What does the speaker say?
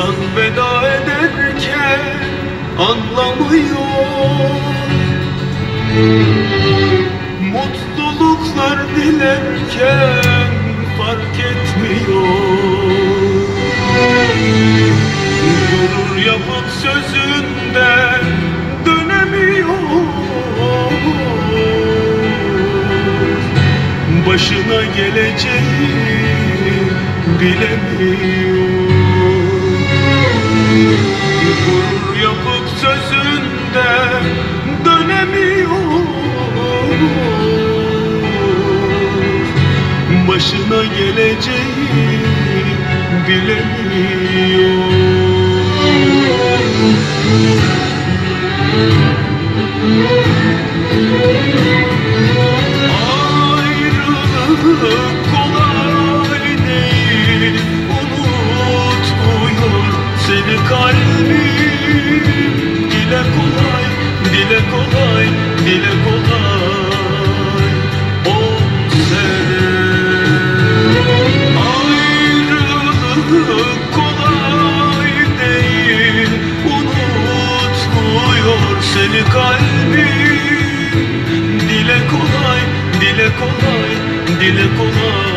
İnsan veda ederken anlamıyor, mutluluklar dilerken fark etmiyor. Gurur yapıp sözünden dönemiyor, başına geleceği bilemiyor. Gurur yapıp sözünden dönemiyor, başına geleceği bilemiyor. Ayrılık kolay değil, unutmuyor seni kalbim. Dile kolay, dile kolay, dile kolay 10 sene. Ayrılık kolay değil, unutmuyor seni kalbim. Dile kolay, dile kolay, dile kolay